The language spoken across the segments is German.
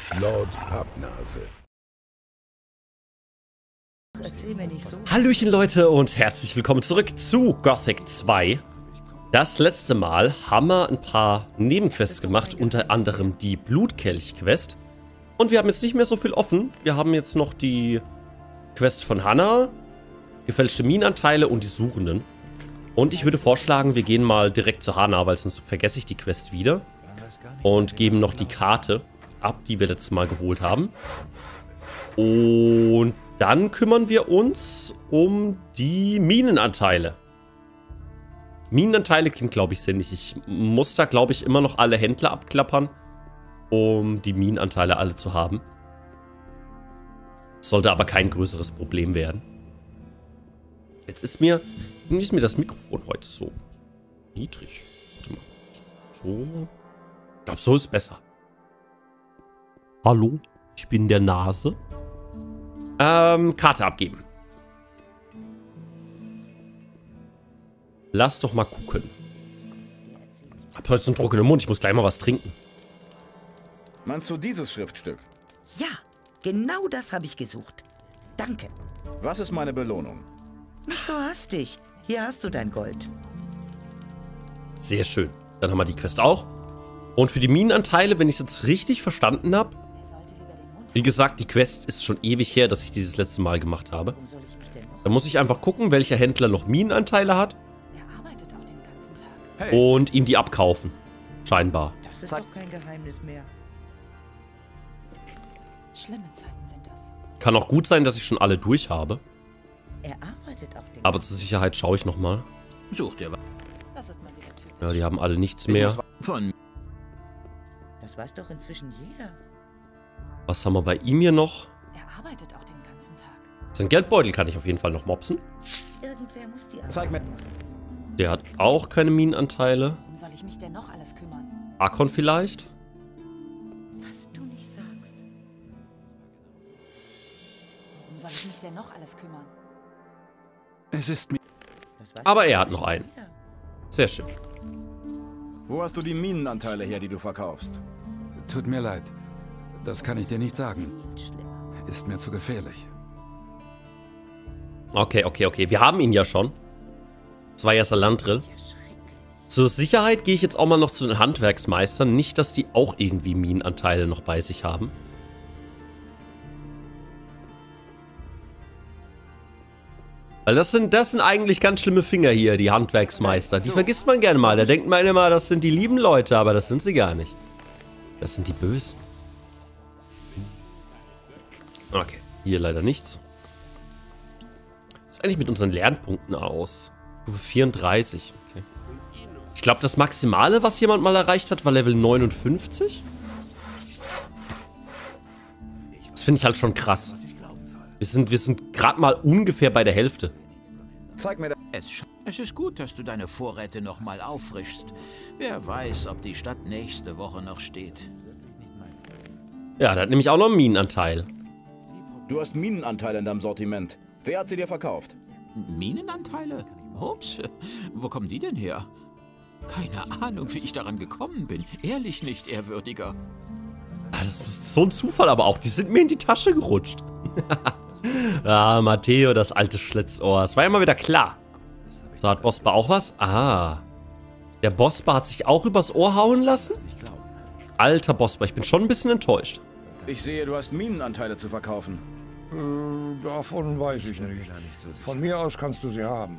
Lord Pappnase. Erzähl mir nicht so. Hallöchen Leute und herzlich willkommen zurück zu Gothic 2. Das letzte Mal haben wir ein paar Nebenquests gemacht, unter anderem die Blutkelch-Quest. Und wir haben jetzt nicht mehr so viel offen. Wir haben jetzt noch die Quest von Hannah, gefälschte Minenanteile und die Suchenden. Und ich würde vorschlagen, wir gehen mal direkt zu Hannah, weil sonst vergesse ich die Quest wieder. Und geben noch die Karte ab, die wir letztes Mal geholt haben. Und dann kümmern wir uns um die Minenanteile. Minenanteile klingt, glaube ich, sinnig. Ich muss da, glaube ich, immer noch alle Händler abklappern, um die Minenanteile alle zu haben. Sollte aber kein größeres Problem werden. Jetzt ist mir das Mikrofon heute so niedrig. Warte mal. So. Ich glaube, so ist besser. Hallo, ich bin der Nase. Karte abgeben. Lass doch mal gucken. Hab heute so einen trockenen Mund, ich muss gleich mal was trinken. Meinst du dieses Schriftstück? Ja, genau das habe ich gesucht. Danke. Was ist meine Belohnung? Nicht so hastig. Hier hast du dein Gold. Sehr schön. Dann haben wir die Quest auch. Und für die Minenanteile, wenn ich es jetzt richtig verstanden habe, wie gesagt, die Quest ist schon ewig her, dass ich die das letzte Mal gemacht habe. Da muss ich einfach gucken, welcher Händler noch Minenanteile hat. Und ihm die abkaufen. Scheinbar. Das ist doch kein Geheimnis mehr. Schlimme Zeiten sind das. Kann auch gut sein, dass ich schon alle durch habe. Er arbeitet auch den Aber zur Sicherheit schaue ich nochmal. Sucht ihr was? Das ist mal wieder typisch. Ja, die haben alle nichts mehr. Von Das weiß doch inzwischen jeder. Was haben wir bei ihm hier noch? Er arbeitet auch den ganzen Tag. Sein Geldbeutel kann ich auf jeden Fall noch mopsen. Irgendwer muss die Arbeit Zeig mir. machen. Der hat auch keine Minenanteile. Worum soll ich mich denn noch alles kümmern? Arkon vielleicht? Was du nicht sagst. Worum soll ich mich denn noch alles kümmern? Es ist mir. Das weiß Aber doch er hat noch inzwischen einen. jeder. Sehr schön. Wo hast du die Minenanteile her, die du verkaufst? Tut mir leid. Das kann ich dir nicht sagen. Viel schlimmer. Ist mir zu gefährlich. Okay. Wir haben ihn ja schon. Das war ja Salandril. Ja, schrecklich. Zur Sicherheit gehe ich jetzt auch mal noch zu den Handwerksmeistern. Nicht, dass die auch irgendwie Minenanteile noch bei sich haben. Weil das sind eigentlich ganz schlimme Finger hier, die Handwerksmeister. Die vergisst man gerne mal. Da denkt man immer, das sind die lieben Leute, aber das sind sie gar nicht. Das sind die Bösen. Okay, hier leider nichts. Was ist eigentlich mit unseren Lernpunkten aus? Stufe 34. Okay. Ich glaube, das Maximale, was jemand mal erreicht hat, war Level 59. Das finde ich halt schon krass. Wir sind gerade mal ungefähr bei der Hälfte. Zeig mir das. Es ist gut, dass du deine Vorräte nochmal auffrischst. Wer weiß, ob die Stadt nächste Woche noch steht. Ja, da hat nämlich auch noch einen Minenanteil. Du hast Minenanteile in deinem Sortiment. Wer hat sie dir verkauft? Minenanteile? Ups, wo kommen die denn her? Keine Ahnung, wie ich daran gekommen bin. Ehrlich nicht, Ehrwürdiger. Das ist so ein Zufall aber auch. Die sind mir in die Tasche gerutscht. Ah, Matteo, das alte Schlitzohr. Es war ja mal wieder klar. So, hat Bospa auch was? Ah. Der Bospa hat sich auch übers Ohr hauen lassen? Alter Bospa, ich bin schon ein bisschen enttäuscht. Ich sehe, du hast Minenanteile zu verkaufen. Davon weiß ich nicht. Von mir aus kannst du sie haben.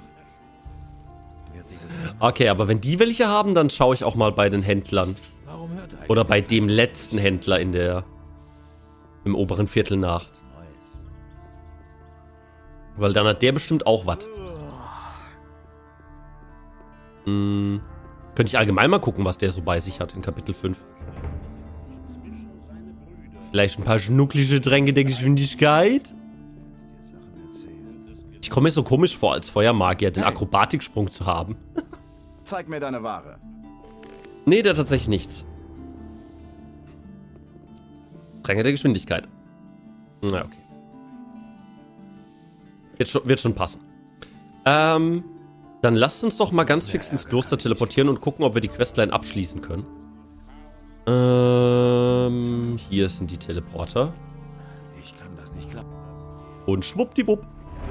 Okay, aber wenn die welche haben, dann schaue ich auch mal bei den Händlern. Oder bei dem letzten Händler im oberen Viertel nach. Weil dann hat der bestimmt auch was. Könnte ich allgemein mal gucken, was der so bei sich hat in Kapitel 5. Vielleicht ein paar schnucklige Tränke der Geschwindigkeit? Ich komme mir so komisch vor, als Feuermagier den Akrobatiksprung zu haben. Zeig mir deine Ware. Nee, der hat tatsächlich nichts. Tränke der Geschwindigkeit. Na, okay. Wird schon passen. Dann lasst uns doch mal ganz fix ins Kloster teleportieren und gucken, ob wir die Questline abschließen können. Hier sind die Teleporter. Ich kann das nicht klappen. Und schwuppdiwupp.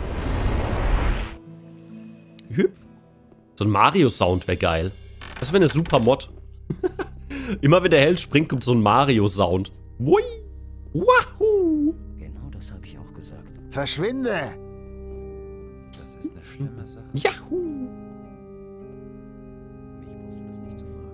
Hüpf. So ein Mario-Sound wäre geil. Das wäre eine super Mod. Immer wenn der Held springt, kommt so ein Mario-Sound. Wui. Wahoo. Genau das habe ich auch gesagt. Verschwinde! Das ist eine schlimme Sache. Yahoo. Mich brauchst du das nicht zu fragen.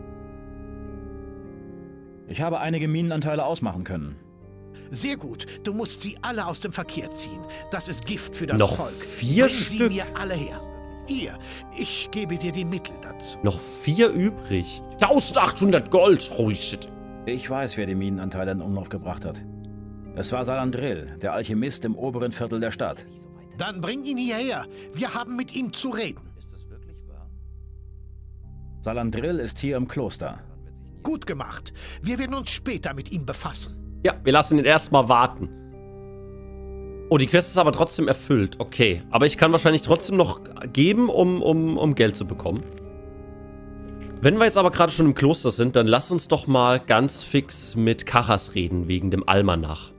Ich habe einige Minenanteile ausmachen können. Sehr gut. Du musst sie alle aus dem Verkehr ziehen. Das ist Gift für das Noch Volk. 4 Bring Stück. sie mir alle her. Hier, ich gebe dir die Mittel dazu. Noch 4 übrig. 1800 Gold. Holy shit. Ich weiß, wer die Minenanteile in Umlauf gebracht hat. Es war Salandrill, der Alchemist im oberen Viertel der Stadt. Dann bring ihn hierher. Wir haben mit ihm zu reden. Ist das wirklich wahr? Salandrill ist hier im Kloster. Gut gemacht. Wir werden uns später mit ihm befassen. Ja, wir lassen ihn erstmal warten. Oh, die Quest ist aber trotzdem erfüllt. Okay, aber ich kann wahrscheinlich trotzdem noch geben, um Geld zu bekommen. Wenn wir jetzt aber gerade schon im Kloster sind, dann lass uns doch mal ganz fix mit Karas reden, wegen dem Almanach.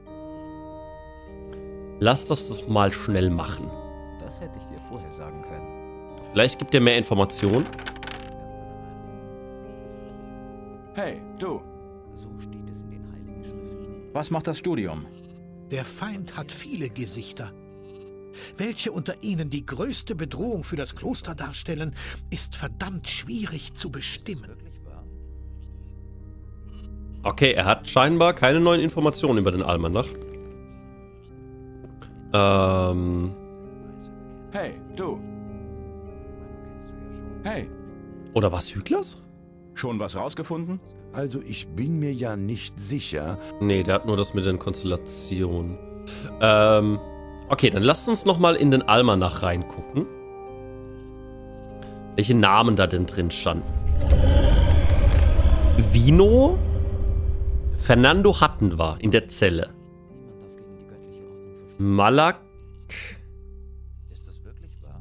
Lass das doch mal schnell machen. Das hätte ich dir vorher sagen können. Vielleicht gibt er mehr Informationen. Hey, du. So steht es in den Heiligen Schriften. Was macht das Studium? Der Feind hat viele Gesichter. Welche unter ihnen die größte Bedrohung für das Kloster darstellen, ist verdammt schwierig zu bestimmen. Okay, er hat scheinbar keine neuen Informationen über den Almanach. Hey, du. Hey. Oder was, Hüglers? Schon was rausgefunden? Also ich bin mir ja nicht sicher. Nee, der hat nur das mit den Konstellationen. Okay, dann lasst uns nochmal in den Almanach reingucken. Welche Namen da denn drin standen. Vino. Fernando hatten wir in der Zelle. Niemand darf gegen die göttliche Ordnung verstoßen. Malak. Ist das wirklich wahr?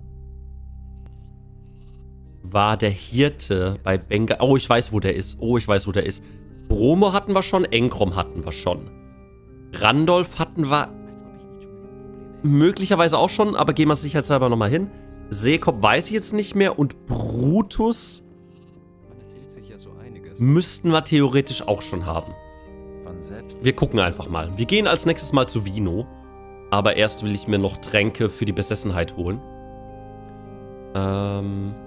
War der Hirte bei Benga. Oh, ich weiß, wo der ist. Oh, ich weiß, wo der ist. Bromo hatten wir schon. Engrom hatten wir schon. Randolph hatten wir möglicherweise auch schon, aber gehen wir sicherheitshalber nochmal hin. Seekop weiß ich jetzt nicht mehr. Und Brutus Man erzählt sich ja so einiges. müssten wir theoretisch auch schon haben. Von selbst. Wir gucken einfach mal. Wir gehen als nächstes mal zu Vino. Aber erst will ich mir noch Tränke für die Besessenheit holen. Ich habe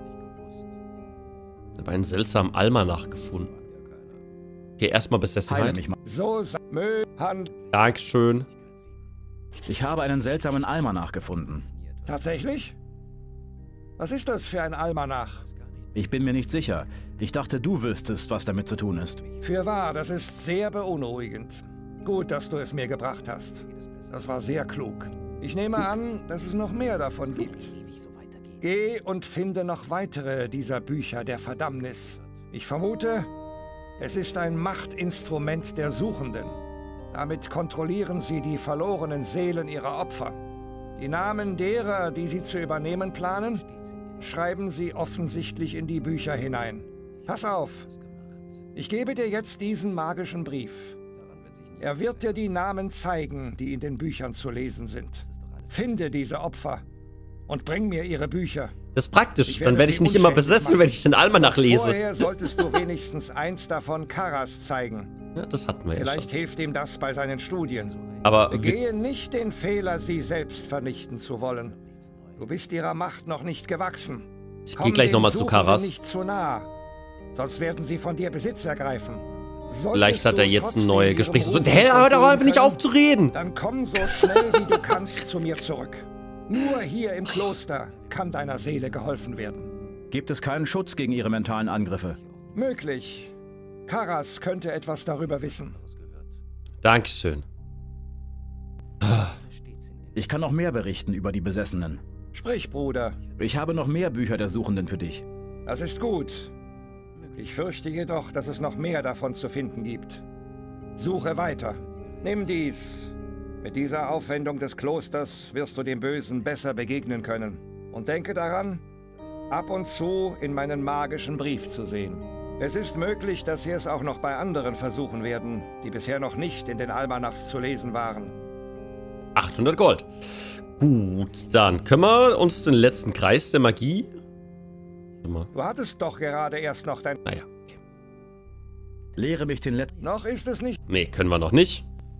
einen seltsamen Almanach gefunden. Okay, erstmal Heile Besessenheit. mich mal. So, Hand. Dankeschön. Ich habe einen seltsamen Almanach gefunden. Tatsächlich? Was ist das für ein Almanach? Ich bin mir nicht sicher. Ich dachte, du wüsstest, was damit zu tun ist. Fürwahr, das ist sehr beunruhigend. Gut, dass du es mir gebracht hast. Das war sehr klug. Ich nehme an, dass es noch mehr davon gibt. Geh und finde noch weitere dieser Bücher der Verdammnis. Ich vermute, es ist ein Machtinstrument der Suchenden. Damit kontrollieren sie die verlorenen Seelen ihrer Opfer. Die Namen derer, die sie zu übernehmen planen, schreiben sie offensichtlich in die Bücher hinein. Pass auf. Ich gebe dir jetzt diesen magischen Brief. Er wird dir die Namen zeigen, die in den Büchern zu lesen sind. Finde diese Opfer und bring mir ihre Bücher. Das ist praktisch. Ich werde Dann werde ich sie nicht immer unschädlich besessen, machen. wenn ich den Almanach lese. Vorher solltest du wenigstens eins davon Karas zeigen. Ja, das hatten wir ja Vielleicht schon. hilft ihm das bei seinen Studien. Aber wir, Begehe nicht den Fehler, sie selbst vernichten zu wollen. Du bist ihrer Macht noch nicht gewachsen. ich gehe gleich den nochmal zu Suchenden Karas. nicht zu nah, sonst werden sie von dir Besitz ergreifen. Vielleicht hat er jetzt eine Solltest du neue trotzdem Gesprächssituation. ihrem Hä, Ruf hör doch einfach nicht entgehen auf zu reden! Dann komm so schnell wie du kannst zu mir zurück. Nur hier im Kloster kann deiner Seele geholfen werden. Gibt es keinen Schutz gegen ihre mentalen Angriffe? Möglich. Karas könnte etwas darüber wissen. Dankeschön. Ich kann noch mehr berichten über die Besessenen. Sprich, Bruder. Ich habe noch mehr Bücher der Suchenden für dich. Das ist gut. Ich fürchte jedoch, dass es noch mehr davon zu finden gibt. Suche weiter. Nimm dies. Mit dieser Aufwendung des Klosters wirst du dem Bösen besser begegnen können. Und denke daran, ab und zu in meinen magischen Brief zu sehen. Es ist möglich, dass sie es auch noch bei anderen versuchen werden, die bisher noch nicht in den Almanachs zu lesen waren. 800 Gold. Gut, dann können wir uns den letzten Kreis der Magie... Du hattest doch gerade erst noch dein... Naja, okay. Lehre mich den letzten... Noch ist es nicht... Nee, können wir noch nicht.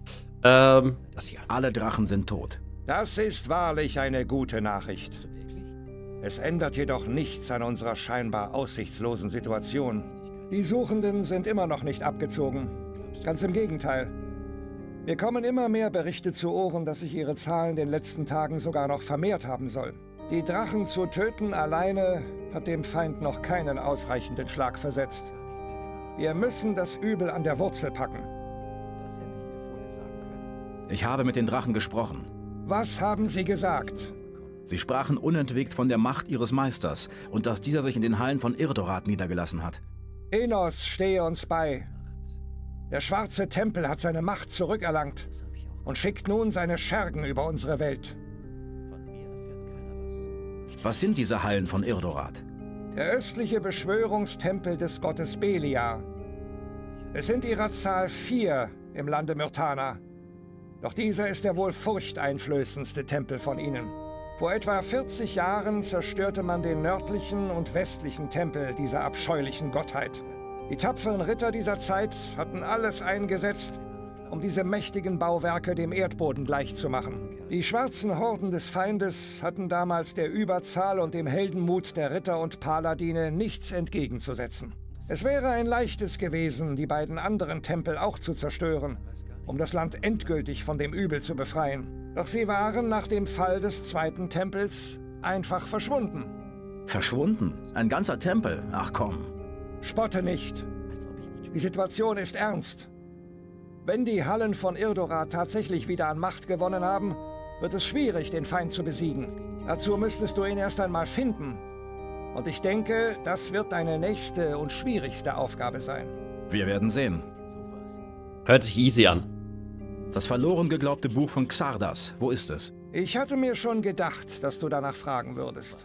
Das hier. Alle Drachen sind tot. Das ist wahrlich eine gute Nachricht. Es ändert jedoch nichts an unserer scheinbar aussichtslosen Situation. Die Suchenden sind immer noch nicht abgezogen. Ganz im Gegenteil. Mir kommen immer mehr Berichte zu Ohren, dass sich ihre Zahl in den letzten Tagen sogar noch vermehrt haben soll. Die Drachen zu töten alleine hat dem Feind noch keinen ausreichenden Schlag versetzt. Wir müssen das Übel an der Wurzel packen. Das hätte ich dir vorher sagen können. Ich habe mit den Drachen gesprochen. Was haben sie gesagt? Sie sprachen unentwegt von der Macht ihres Meisters und dass dieser sich in den Hallen von Irdorat niedergelassen hat. Enos stehe uns bei. Der schwarze Tempel hat seine Macht zurückerlangt und schickt nun seine Schergen über unsere Welt. Von mir erfährt keiner was. Was sind diese Hallen von Irdorat? Der östliche Beschwörungstempel des Gottes Belia. Es sind ihrer Zahl 4 im Lande Myrtana. Doch dieser ist der wohl furchteinflößendste Tempel von ihnen. Vor etwa 40 Jahren zerstörte man den nördlichen und westlichen Tempel dieser abscheulichen Gottheit. Die tapferen Ritter dieser Zeit hatten alles eingesetzt, um diese mächtigen Bauwerke dem Erdboden gleichzumachen. Die schwarzen Horden des Feindes hatten damals der Überzahl und dem Heldenmut der Ritter und Paladine nichts entgegenzusetzen. Es wäre ein leichtes gewesen, die beiden anderen Tempel auch zu zerstören, um das Land endgültig von dem Übel zu befreien. Doch sie waren nach dem Fall des zweiten Tempels einfach verschwunden. Verschwunden? Ein ganzer Tempel? Ach komm. Spotte nicht. Die Situation ist ernst. Wenn die Hallen von Irdorat tatsächlich wieder an Macht gewonnen haben, wird es schwierig, den Feind zu besiegen. Dazu müsstest du ihn erst einmal finden. Und ich denke, das wird deine nächste und schwierigste Aufgabe sein. Wir werden sehen. Hört sich easy an. Das verloren geglaubte Buch von Xardas, wo ist es? Ich hatte mir schon gedacht, dass du danach fragen würdest.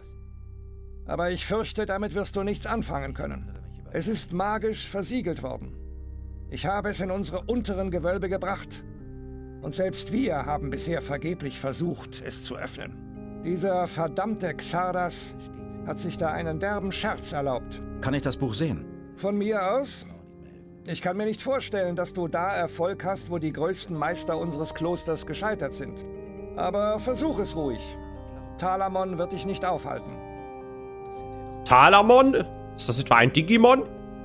Aber ich fürchte, damit wirst du nichts anfangen können. Es ist magisch versiegelt worden. Ich habe es in unsere unteren Gewölbe gebracht. Und selbst wir haben bisher vergeblich versucht, es zu öffnen. Dieser verdammte Xardas hat sich da einen derben Scherz erlaubt. Kann ich das Buch sehen? Von mir aus? Ich kann mir nicht vorstellen, dass du da Erfolg hast, wo die größten Meister unseres Klosters gescheitert sind. Aber versuch es ruhig. Talamon wird dich nicht aufhalten. Talamon? Ist das etwa ein Digimon?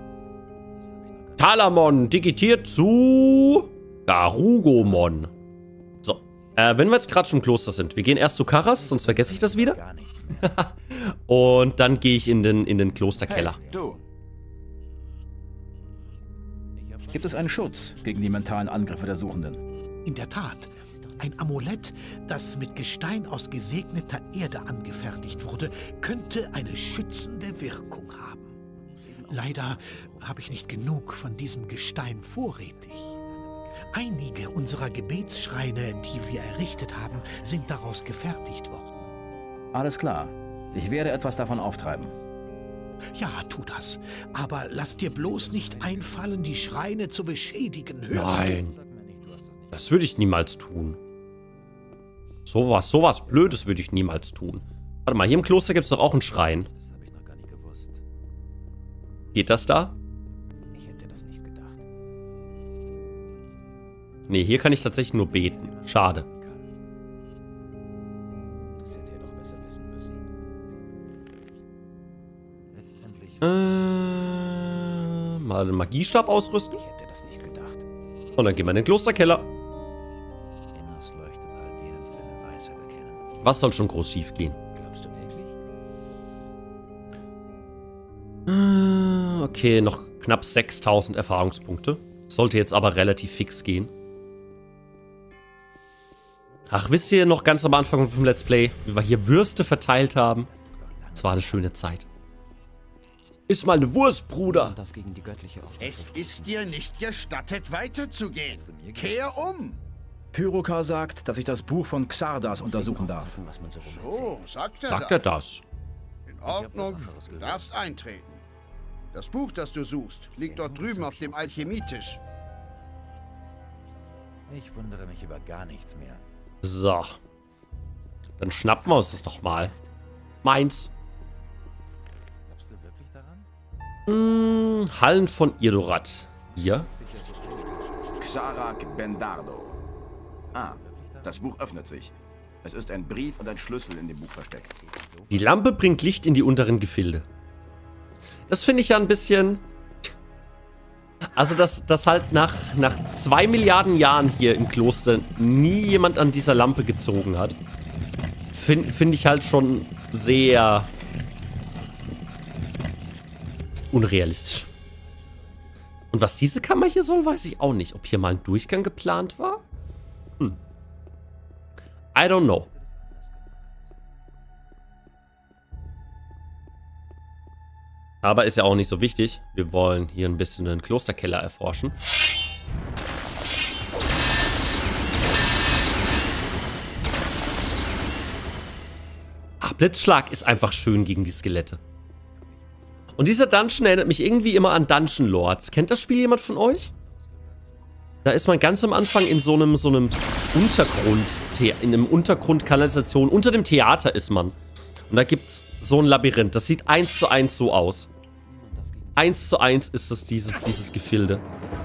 Talamon digitiert zu Garugomon. So, wenn wir jetzt gerade schon im Kloster sind, wir gehen erst zu Karas, sonst vergesse ich das wieder. Und dann gehe ich in den Klosterkeller. Hey, du. Gibt es einen Schutz gegen die mentalen Angriffe der Suchenden? In der Tat. Ein Amulett, das mit Gestein aus gesegneter Erde angefertigt wurde, könnte eine schützende Wirkung haben. Leider habe ich nicht genug von diesem Gestein vorrätig. Einige unserer Gebetsschreine, die wir errichtet haben, sind daraus gefertigt worden. Alles klar. Ich werde etwas davon auftreiben. Ja, tu das. Aber lass dir bloß nicht einfallen, die Schreine zu beschädigen. Nein. Das würde ich niemals tun. Sowas Blödes würde ich niemals tun. Warte mal, hier im Kloster gibt es doch auch einen Schrein. Das habe ich noch gar nicht gewusst. Geht das da? Ich hätte das nicht gedacht. Nee, hier kann ich tatsächlich nur beten. Schade. Das hätte er doch besser wissen müssen. Letztendlich. Mal den Magiestab ausrüsten. Ich hätte das nicht gedacht. Und dann gehen wir in den Klosterkeller. Enos leuchtet all denen, die seine Weisheit erkennen. Was soll schon groß schief gehen? Glaubst du wirklich? Okay, noch knapp 6000 Erfahrungspunkte. Sollte jetzt aber relativ fix gehen. Ach, wisst ihr noch ganz am Anfang vom Let's Play, wie wir hier Würste verteilt haben? Es war eine schöne Zeit. Iss mal eine Wurst, Bruder. Darf gegen die göttliche Ordnung. Es ist dir nicht gestattet, weiterzugehen. Kehr um! Pyrokar sagt, dass ich das Buch von Xardas untersuchen darf. Was man so So, sagt er Sagt er das? In Ordnung, du darfst eintreten. Das Buch, das du suchst, liegt dort drüben auf dem Alchemietisch. Ich wundere mich über gar nichts mehr. So. Dann schnappen wir uns das doch mal. Meins. Glaubst du wirklich daran? Hallen von Irdorat. Hier. Xarak Bendardo. Ah, das Buch öffnet sich. Es ist ein Brief und ein Schlüssel in dem Buch versteckt. Die Lampe bringt Licht in die unteren Gefilde. Das finde ich ja ein bisschen... Also, dass halt nach 2 Milliarden Jahren hier im Kloster nie jemand an dieser Lampe gezogen hat, finde ich halt schon sehr unrealistisch. Und was diese Kammer hier soll, weiß ich auch nicht. Ob hier mal ein Durchgang geplant war? I don't know. Aber ist ja auch nicht so wichtig. Wir wollen hier ein bisschen den Klosterkeller erforschen. Ach, Blitzschlag ist einfach schön gegen die Skelette. Und dieser Dungeon erinnert mich irgendwie immer an Dungeon Lords. Kennt das Spiel jemand von euch? Da ist man ganz am Anfang in so einem Untergrundkanalisation. Unter dem Theater ist man. Und da gibt's so ein Labyrinth. Das sieht 1:1 so aus. 1:1 ist das dieses Gefilde.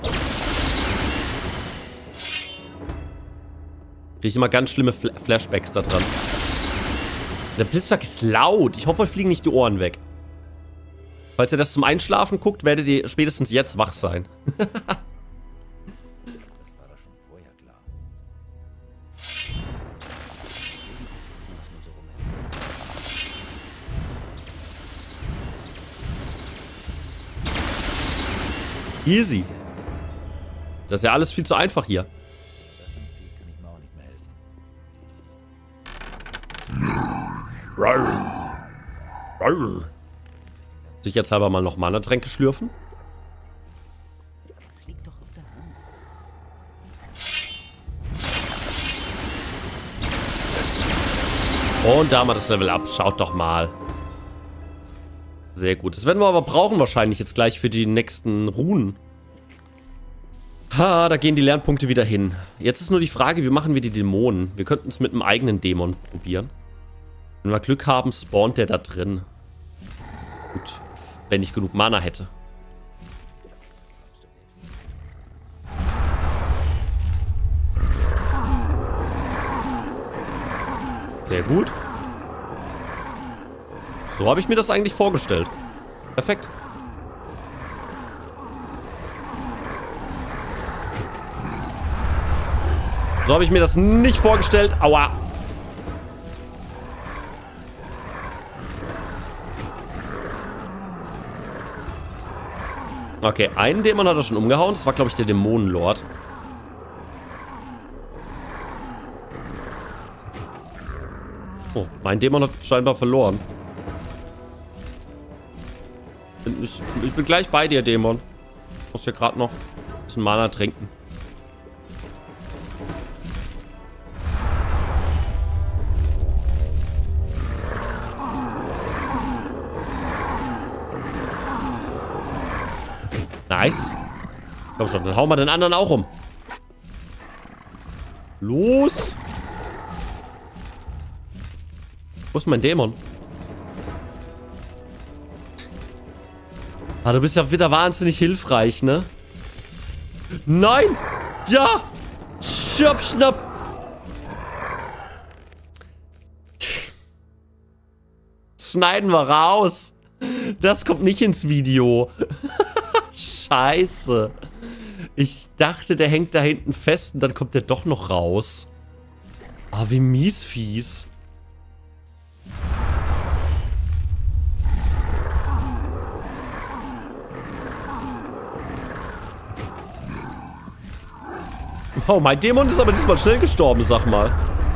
Kriege ich immer ganz schlimme Flashbacks da dran. Der Blitzschlag ist laut. Ich hoffe, euch fliegen nicht die Ohren weg. Falls ihr das zum Einschlafen guckt, werdet ihr spätestens jetzt wach sein. Das war doch schon vorher klar. Easy. Das ist ja alles viel zu einfach hier. Das nicht sieht, kann ich mir auch nicht mehr helfen. Soll ich jetzt halber mal noch Mana-Tränke schlürfen? Das liegt doch auf der Hand. Und da haben wir das Level Up. Schaut doch mal. Sehr gut. Das werden wir aber brauchen wahrscheinlich jetzt gleich für die nächsten Runen. Ha, da gehen die Lernpunkte wieder hin. Jetzt ist nur die Frage, wie machen wir die Dämonen? Wir könnten es mit einem eigenen Dämon probieren. Wenn wir Glück haben, spawnt der da drin. Gut, wenn ich genug Mana hätte. Sehr gut. So habe ich mir das eigentlich vorgestellt. Perfekt. So habe ich mir das nicht vorgestellt. Aua. Okay, einen Dämon hat er schon umgehauen. Das war, glaube ich, der Dämonenlord. Oh, mein Dämon hat scheinbar verloren. Ich bin gleich bei dir, Dämon. Ich muss ja gerade noch ein bisschen Mana trinken. Nice. Komm schon, dann hauen wir den anderen auch um. Los. Wo ist mein Dämon? Ah, du bist ja wieder wahnsinnig hilfreich, ne? Nein! Ja! Schnapp, schnapp! Das schneiden wir raus. Das kommt nicht ins Video. Scheiße. Ich dachte, der hängt da hinten fest und dann kommt der doch noch raus. Ah, wie mies fies. Oh, mein Dämon ist aber diesmal schnell gestorben, sag mal.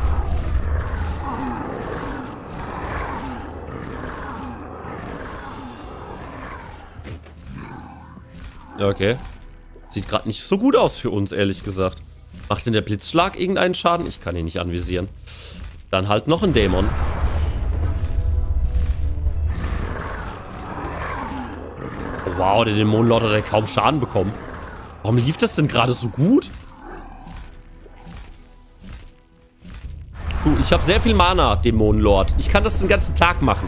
Okay. Sieht gerade nicht so gut aus für uns, ehrlich gesagt. Macht denn der Blitzschlag irgendeinen Schaden? Ich kann ihn nicht anvisieren. Dann halt noch ein Dämon. wow, der Dämonenlord hat ja kaum Schaden bekommen. Warum lief das denn gerade so gut? Du, ich habe sehr viel Mana, Dämonenlord. Ich kann das den ganzen Tag machen.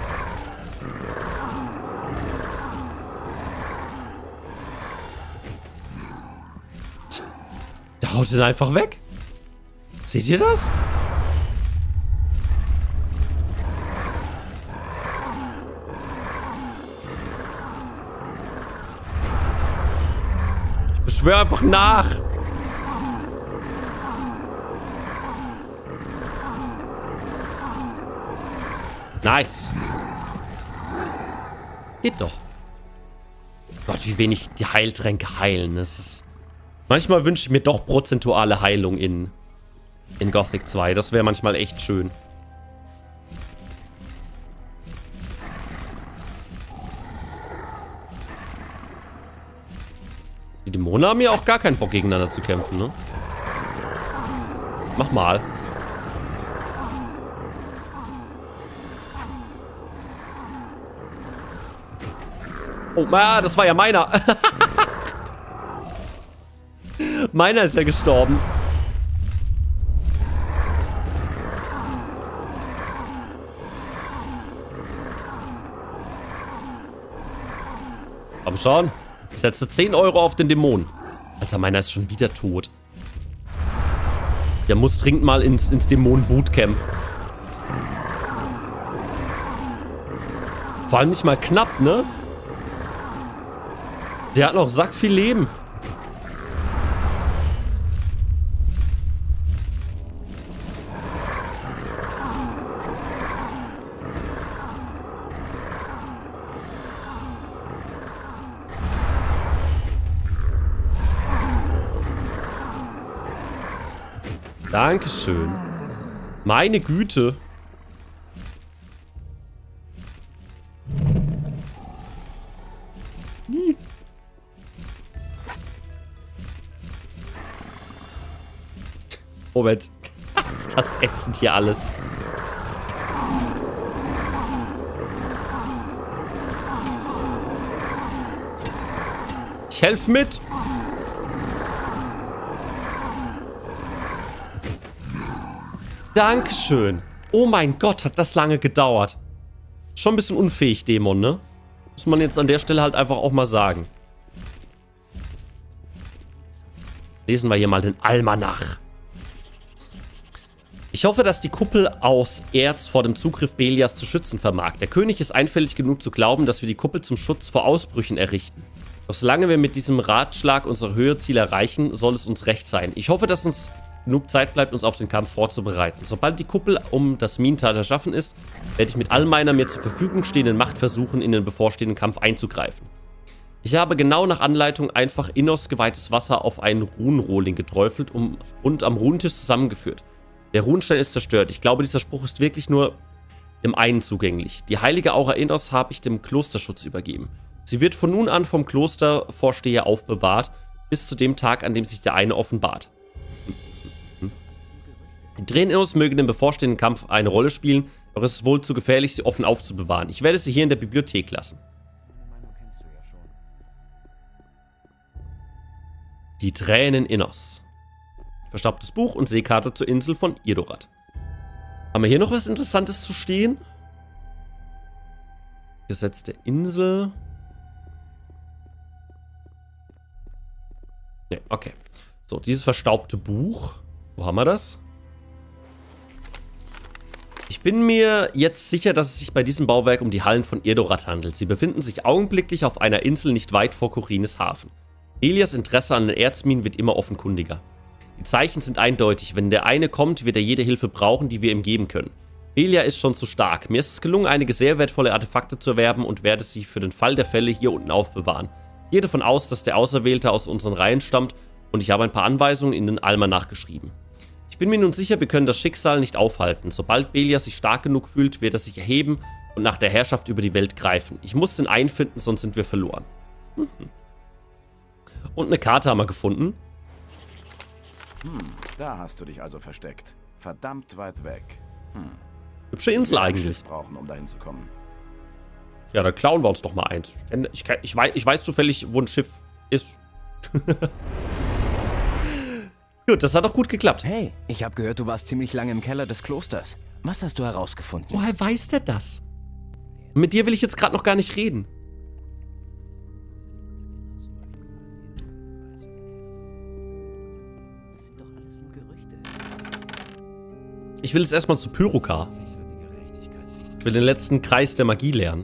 Da haut ihn einfach weg. Seht ihr das? Ich beschwöre einfach nach. Nice. Geht doch. Gott, wie wenig die Heiltränke heilen. Das ist... Manchmal wünsche ich mir doch prozentuale Heilung in Gothic 2. Das wäre manchmal echt schön. Die Dämonen haben ja auch gar keinen Bock, gegeneinander zu kämpfen, ne? Mach mal. Oh, das war ja meiner. Meiner ist ja gestorben. Komm schon. Ich setze 10 Euro auf den Dämon. Alter, meiner ist schon wieder tot. Der muss dringend mal ins Dämonen-Bootcamp. Vor allem nicht mal knapp, ne? Der hat noch sack viel Leben. Dankeschön. Meine Güte. Moment. Ist das ätzend hier alles? Ich helfe mit. Dankeschön. Oh mein Gott, hat das lange gedauert. Schon ein bisschen unfähig, Dämon, ne? Muss man jetzt an der Stelle halt einfach auch mal sagen. Lesen wir hier mal den Almanach. Ich hoffe, dass die Kuppel aus Erz vor dem Zugriff Belias zu schützen vermag. Der König ist einfältig genug zu glauben, dass wir die Kuppel zum Schutz vor Ausbrüchen errichten. Doch solange wir mit diesem Ratschlag unser Höheziel erreichen, soll es uns recht sein. Ich hoffe, dass uns genug Zeit bleibt, uns auf den Kampf vorzubereiten. Sobald die Kuppel um das Minental erschaffen ist, werde ich mit all meiner mir zur Verfügung stehenden Macht versuchen, in den bevorstehenden Kampf einzugreifen. Ich habe genau nach Anleitung einfach Innos geweihtes Wasser auf einen Runenrohling geträufelt und am Runentisch zusammengeführt. Der Runenstein ist zerstört. Ich glaube, dieser Spruch ist wirklich nur im einen zugänglich. Die heilige Aura Innos habe ich dem Klosterschutz übergeben. Sie wird von nun an vom Klostervorsteher aufbewahrt, bis zu dem Tag, an dem sich der eine offenbart. Tränen Innos mögen im bevorstehenden Kampf eine Rolle spielen, doch es ist wohl zu gefährlich, sie offen aufzubewahren. Ich werde sie hier in der Bibliothek lassen. Die Tränen Innos. Verstaubtes Buch und Seekarte zur Insel von Irdorat. Haben wir hier noch was Interessantes zu stehen? Gesetz der Insel. Ne, okay. So, dieses verstaubte Buch. Wo haben wir das? Ich bin mir jetzt sicher, dass es sich bei diesem Bauwerk um die Hallen von Irdorat handelt. Sie befinden sich augenblicklich auf einer Insel nicht weit vor Korines Hafen. Belias Interesse an den Erzminen wird immer offenkundiger. Die Zeichen sind eindeutig. Wenn der eine kommt, wird er jede Hilfe brauchen, die wir ihm geben können. Belia ist schon zu stark. Mir ist es gelungen, einige sehr wertvolle Artefakte zu erwerben und werde sie für den Fall der Fälle hier unten aufbewahren. Ich gehe davon aus, dass der Auserwählte aus unseren Reihen stammt und ich habe ein paar Anweisungen in den Almanach geschrieben. Ich bin mir nun sicher, wir können das Schicksal nicht aufhalten. Sobald Belia sich stark genug fühlt, wird er sich erheben und nach der Herrschaft über die Welt greifen. Ich muss den einfinden, sonst sind wir verloren. Und eine Karte haben wir gefunden. Da hast du dich also versteckt. Verdammt weit weg. Hübsche Insel eigentlich. Brauchen, um dahin zu kommen. Ja, dann klauen wir uns doch mal eins. Ich weiß zufällig, wo ein Schiff ist. Gut, das hat doch gut geklappt. Hey, ich habe gehört, du warst ziemlich lange im Keller des Klosters. Was hast du herausgefunden? Woher weiß der das? Mit dir will ich jetzt gerade noch gar nicht reden. Ich will jetzt erstmal zu Pyrokar. Ich will den letzten Kreis der Magie lernen.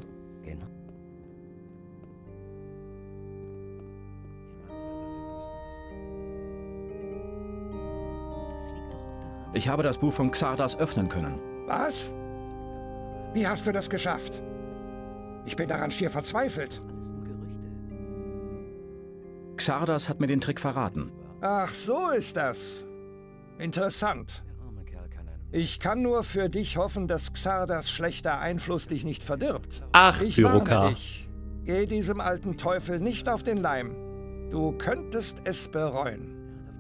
Ich habe das Buch von Xardas öffnen können. Was? Wie hast du das geschafft? Ich bin daran schier verzweifelt. Xardas hat mir den Trick verraten. Ach, so ist das. Interessant. Ich kann nur für dich hoffen, dass Xardas schlechter Einfluss dich nicht verdirbt. Ach, ich warne Pyrokar. dich. Geh diesem alten Teufel nicht auf den Leim. Du könntest es bereuen.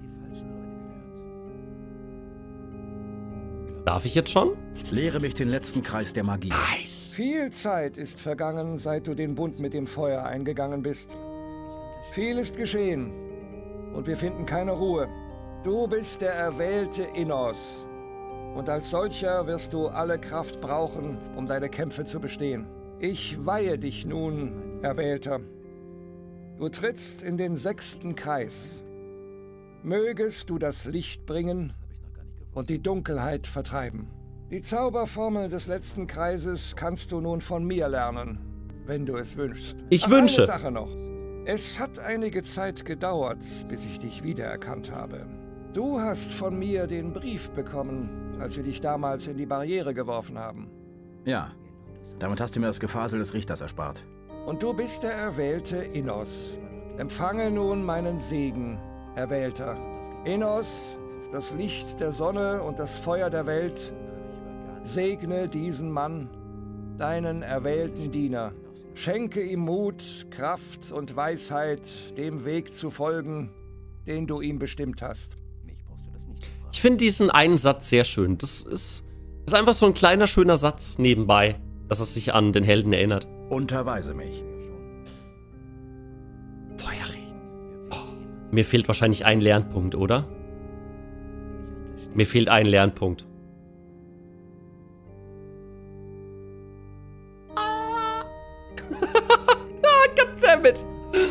Darf ich jetzt schon? Lehre mich den letzten Kreis der Magie. Nice. Viel Zeit ist vergangen, seit du den Bund mit dem Feuer eingegangen bist. Viel ist geschehen und wir finden keine Ruhe. Du bist der erwählte Innos und als solcher wirst du alle Kraft brauchen, um deine Kämpfe zu bestehen. Ich weihe dich nun, Erwählter. Du trittst in den 6. Kreis. Mögest du das Licht bringen und die Dunkelheit vertreiben. Die Zauberformel des letzten Kreises kannst du nun von mir lernen, wenn du es wünschst. Ich wünsche. Eine Sache noch. Es hat einige Zeit gedauert, bis ich dich wiedererkannt habe. Du hast von mir den Brief bekommen, als wir dich damals in die Barriere geworfen haben. Ja, damit hast du mir das Gefasel des Richters erspart. Und du bist der erwählte Innos. Empfange nun meinen Segen, Erwählter. Innos, das Licht der Sonne und das Feuer der Welt, segne diesen Mann, deinen erwählten Diener. Schenke ihm Mut, Kraft und Weisheit, dem Weg zu folgen, den du ihm bestimmt hast. Ich finde diesen einen Satz sehr schön. Das ist einfach so ein kleiner, schöner Satz nebenbei, dass es sich an den Helden erinnert. Unterweise mich. Feuerregen. Oh, mir fehlt wahrscheinlich ein Lernpunkt, oder? Mir fehlt ein Lernpunkt. Ah, goddammit.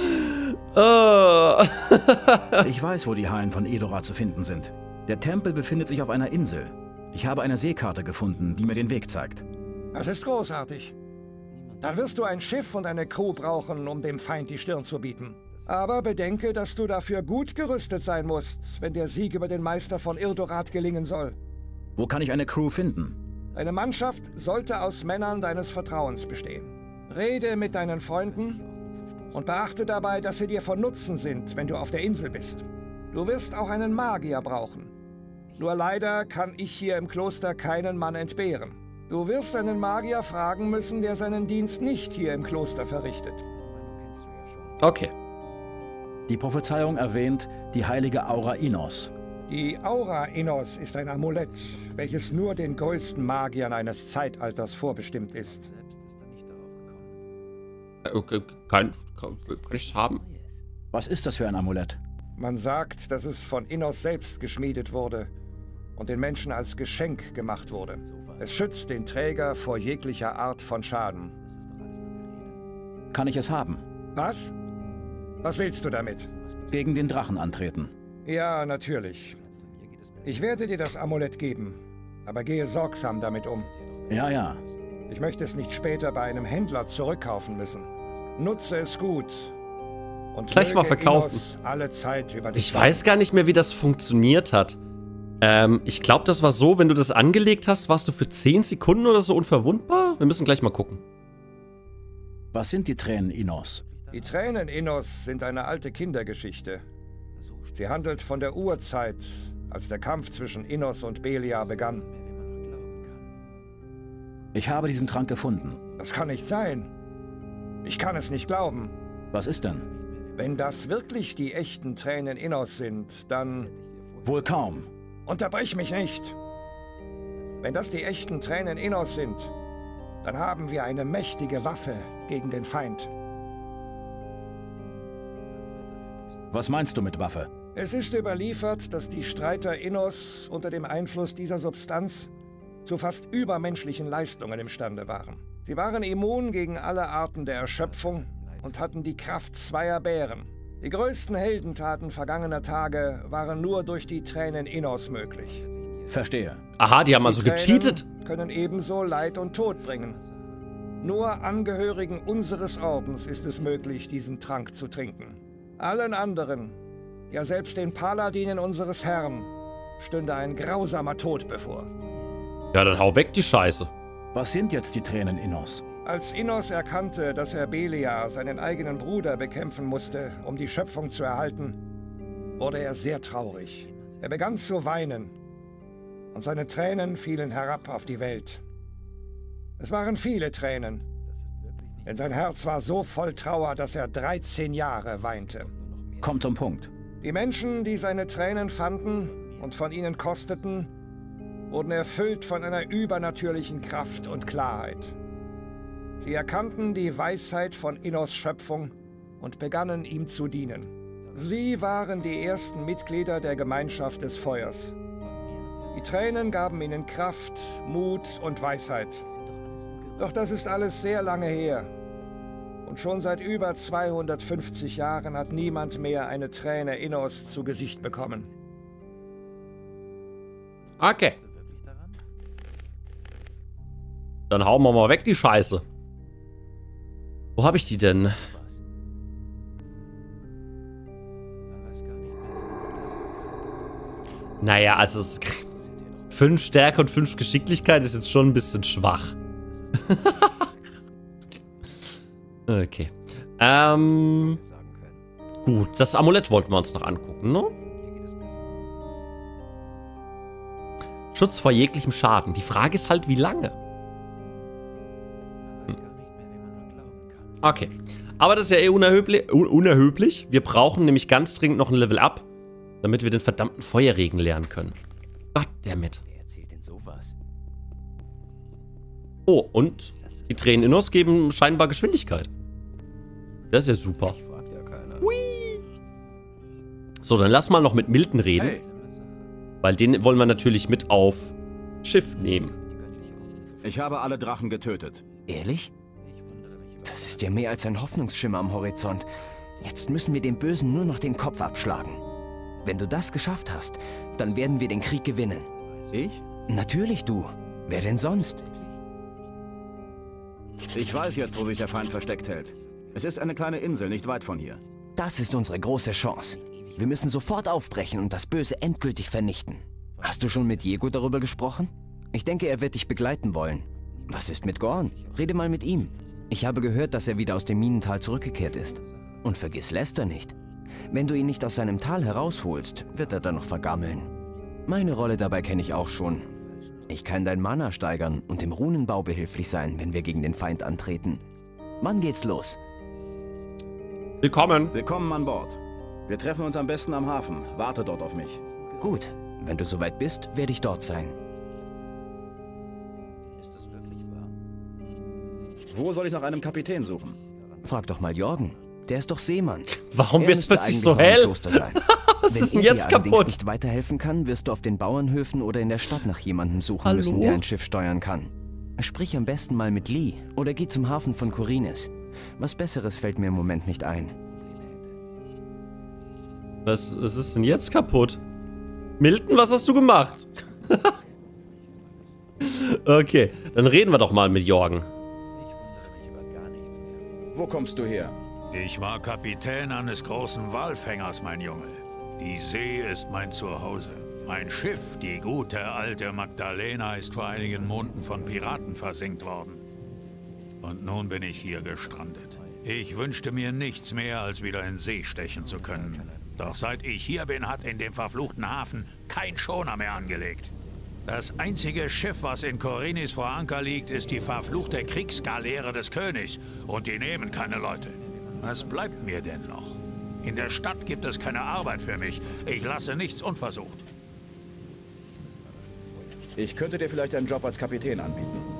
Oh. Ich weiß, wo die Hallen von Edoras zu finden sind. Der Tempel befindet sich auf einer Insel. Ich habe eine Seekarte gefunden, die mir den Weg zeigt. Das ist großartig. Dann wirst du ein Schiff und eine Crew brauchen, um dem Feind die Stirn zu bieten. Aber bedenke, dass du dafür gut gerüstet sein musst, wenn der Sieg über den Meister von Irdorat gelingen soll. Wo kann ich eine Crew finden? Deine Mannschaft sollte aus Männern deines Vertrauens bestehen. Rede mit deinen Freunden und beachte dabei, dass sie dir von Nutzen sind, wenn du auf der Insel bist. Du wirst auch einen Magier brauchen. Nur leider kann ich hier im Kloster keinen Mann entbehren. Du wirst einen Magier fragen müssen, der seinen Dienst nicht hier im Kloster verrichtet. Okay. Die Prophezeiung erwähnt die heilige Aura Innos. Die Aura Innos ist ein Amulett, welches nur den größten Magiern eines Zeitalters vorbestimmt ist. Okay, kann ich es haben? Was ist das für ein Amulett? Man sagt, dass es von Innos selbst geschmiedet wurde und den Menschen als Geschenk gemacht wurde. Es schützt den Träger vor jeglicher Art von Schaden. Kann ich es haben? Was? Was willst du damit? Gegen den Drachen antreten. Ja, natürlich. Ich werde dir das Amulett geben, aber gehe sorgsam damit um. Ja, ja. Ich möchte es nicht später bei einem Händler zurückkaufen müssen. Nutze es gut. Und gleich mal verkaufen. Alle Zeit über Ich weiß gar nicht mehr, wie das funktioniert hat. Ich glaube, das war so, wenn du das angelegt hast, warst du für 10 Sekunden oder so unverwundbar? Wir müssen gleich mal gucken. Was sind die Tränen Innos? Die Tränen Innos sind eine alte Kindergeschichte. Sie handelt von der Urzeit, als der Kampf zwischen Innos und Belia begann. Ich habe diesen Trank gefunden. Das kann nicht sein. Ich kann es nicht glauben. Was ist denn? Wenn das wirklich die echten Tränen Innos sind, dann... Wohl kaum. Unterbrich mich nicht. Wenn das die echten Tränen Innos sind, dann haben wir eine mächtige Waffe gegen den Feind. Was meinst du mit Waffe? Es ist überliefert, dass die Streiter Innos unter dem Einfluss dieser Substanz zu fast übermenschlichen Leistungen imstande waren. Sie waren immun gegen alle Arten der Erschöpfung und hatten die Kraft zweier Bären. Die größten Heldentaten vergangener Tage waren nur durch die Tränen Innos möglich. Verstehe. Aha, die haben also gecheatet. Können ebenso Leid und Tod bringen. Nur Angehörigen unseres Ordens ist es möglich, diesen Trank zu trinken. Allen anderen, ja selbst den Paladinen unseres Herrn, stünde ein grausamer Tod bevor. Ja, dann hau weg die Scheiße. Was sind jetzt die Tränen Innos? Als Innos erkannte, dass er Beliar, seinen eigenen Bruder, bekämpfen musste, um die Schöpfung zu erhalten, wurde er sehr traurig. Er begann zu weinen und seine Tränen fielen herab auf die Welt. Es waren viele Tränen, denn sein Herz war so voll Trauer, dass er 13 Jahre weinte. Kommt zum Punkt. Die Menschen, die seine Tränen fanden und von ihnen kosteten, wurden erfüllt von einer übernatürlichen Kraft und Klarheit. Sie erkannten die Weisheit von Innos Schöpfung und begannen ihm zu dienen. Sie waren die ersten Mitglieder der Gemeinschaft des Feuers. Die Tränen gaben ihnen Kraft, Mut und Weisheit. Doch das ist alles sehr lange her. Und schon seit über 250 Jahren hat niemand mehr eine Träne Innos zu Gesicht bekommen. Okay. Dann hauen wir mal weg die Scheiße. Wo habe ich die denn? Naja, also 5 Stärke und 5 Geschicklichkeit ist jetzt schon ein bisschen schwach. Okay. Gut, das Amulett wollten wir uns noch angucken, ne? Schutz vor jeglichem Schaden. Die Frage ist halt, wie lange? Okay. Aber das ist ja eh unerheblich. Wir brauchen nämlich ganz dringend noch ein Level Up, damit wir den verdammten Feuerregen lernen können. Goddammit. Oh, und die Tränen Innos geben scheinbar Geschwindigkeit. Das ist ja super. Hui. So, dann lass mal noch mit Milton reden. Hey. Weil den wollen wir natürlich mit auf Schiff nehmen. Ich habe alle Drachen getötet. Ehrlich? Das ist ja mehr als ein Hoffnungsschimmer am Horizont. Jetzt müssen wir dem Bösen nur noch den Kopf abschlagen. Wenn du das geschafft hast, dann werden wir den Krieg gewinnen. Ich? Natürlich du. Wer denn sonst? Ich weiß jetzt, wo sich der Feind versteckt hält. Es ist eine kleine Insel, nicht weit von hier. Das ist unsere große Chance. Wir müssen sofort aufbrechen und das Böse endgültig vernichten. Hast du schon mit Diego darüber gesprochen? Ich denke, er wird dich begleiten wollen. Was ist mit Gorn? Rede mal mit ihm. Ich habe gehört, dass er wieder aus dem Minental zurückgekehrt ist. Und vergiss Lester nicht. Wenn du ihn nicht aus seinem Tal herausholst, wird er dann noch vergammeln. Meine Rolle dabei kenne ich auch schon. Ich kann dein Mana steigern und im Runenbau behilflich sein, wenn wir gegen den Feind antreten. Wann geht's los? Willkommen. Willkommen an Bord. Wir treffen uns am besten am Hafen. Warte dort auf mich. Gut. Wenn du soweit bist, werde ich dort sein. Wo soll ich nach einem Kapitän suchen? Frag doch mal Jorgen. Der ist doch Seemann. Warum wird es plötzlich so hell? Was ist denn jetzt kaputt? Wenn er dir nicht weiterhelfen kann, wirst du auf den Bauernhöfen oder in der Stadt nach jemandem suchen müssen, der ein Schiff steuern kann. Sprich am besten mal mit Lee oder geh zum Hafen von Khorinis. Was Besseres fällt mir im Moment nicht ein. Was ist denn jetzt kaputt? Milton, was hast du gemacht? Okay, dann reden wir doch mal mit Jorgen. Wo kommst du her? Ich war Kapitän eines großen Walfängers, mein Junge. Die See ist mein Zuhause. Mein Schiff, die gute alte Magdalena, ist vor einigen Monaten von Piraten versenkt worden. Und nun bin ich hier gestrandet. Ich wünschte mir nichts mehr, als wieder in See stechen zu können. Doch seit ich hier bin, hat in dem verfluchten Hafen kein Schoner mehr angelegt. Das einzige Schiff, was in Khorinis vor Anker liegt, ist die verfluchte Kriegsgaleere des Königs. Und die nehmen keine Leute. Was bleibt mir denn noch? In der Stadt gibt es keine Arbeit für mich. Ich lasse nichts unversucht. Ich könnte dir vielleicht einen Job als Kapitän anbieten.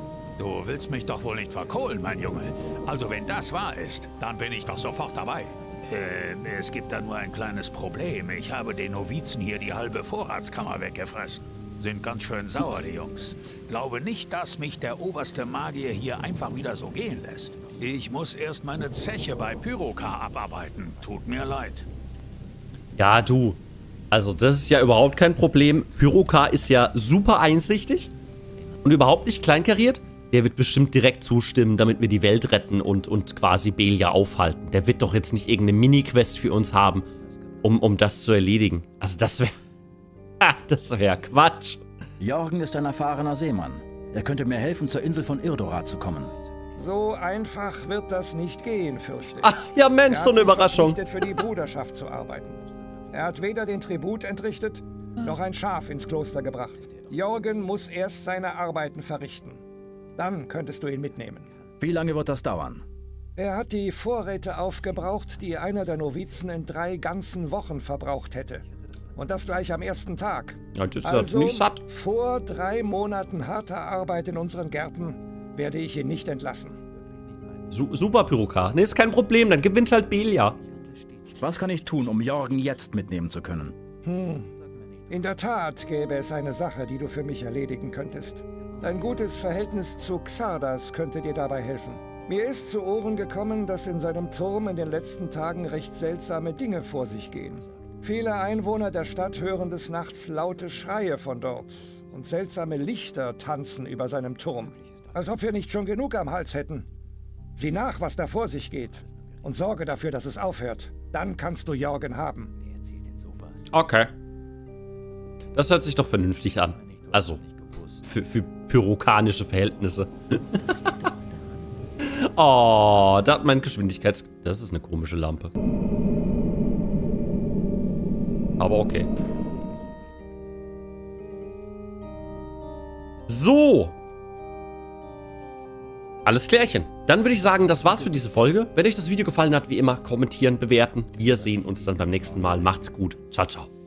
Du willst mich doch wohl nicht verkohlen, mein Junge. Also wenn das wahr ist, dann bin ich doch sofort dabei. Es gibt da nur ein kleines Problem. Ich habe den Novizen hier die halbe Vorratskammer weggefressen. Sind ganz schön sauer, die Jungs. Glaube nicht, dass mich der oberste Magier hier einfach wieder so gehen lässt. Ich muss erst meine Zeche bei Pyrokar abarbeiten. Tut mir leid. Ja, du. Also das ist ja überhaupt kein Problem. Pyrokar ist ja super einsichtig und überhaupt nicht kleinkariert. Der wird bestimmt direkt zustimmen, damit wir die Welt retten und quasi Belia aufhalten. Der wird doch jetzt nicht irgendeine Mini-Quest für uns haben, um das zu erledigen. Also das wäre... das wäre Quatsch. Jorgen ist ein erfahrener Seemann. Er könnte mir helfen, zur Insel von Irdorat zu kommen. So einfach wird das nicht gehen, fürchte ich. Ach, ja Mensch, so eine Überraschung. Er hat sich verpflichtet, für die Bruderschaft zu arbeiten. Er hat weder den Tribut entrichtet, noch ein Schaf ins Kloster gebracht. Jorgen muss erst seine Arbeiten verrichten. Dann könntest du ihn mitnehmen. Wie lange wird das dauern? Er hat die Vorräte aufgebraucht, die einer der Novizen in 3 ganzen Wochen verbraucht hätte. Und das gleich am ersten Tag. Ja, das ist also nicht satt. Vor 3 Monaten harter Arbeit in unseren Gärten werde ich ihn nicht entlassen. Super, Pyrokar. Nee, ist kein Problem, dann gewinnt halt Belia. Was kann ich tun, um Jorgen jetzt mitnehmen zu können? In der Tat gäbe es eine Sache, die du für mich erledigen könntest. Dein gutes Verhältnis zu Xardas könnte dir dabei helfen. Mir ist zu Ohren gekommen, dass in seinem Turm in den letzten Tagen recht seltsame Dinge vor sich gehen. Viele Einwohner der Stadt hören des Nachts laute Schreie von dort und seltsame Lichter tanzen über seinem Turm. Als ob wir nicht schon genug am Hals hätten. Sieh nach, was da vor sich geht und sorge dafür, dass es aufhört. Dann kannst du Jorgen haben. Okay. Das hört sich doch vernünftig an. Also, für pyrokanische Verhältnisse. Oh, da hat mein Geschwindigkeits... Das ist eine komische Lampe. Aber okay. So. Alles klärchen. Dann würde ich sagen, das war's für diese Folge. Wenn euch das Video gefallen hat, wie immer, kommentieren, bewerten. Wir sehen uns dann beim nächsten Mal. Macht's gut. Ciao, ciao.